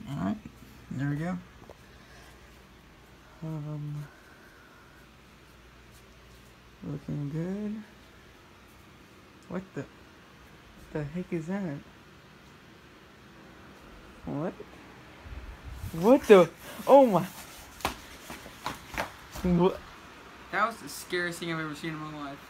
Alright, there we go. Looking good. What the heck is that? What? What the? Oh my! What? That was the scariest thing I've ever seen in my life.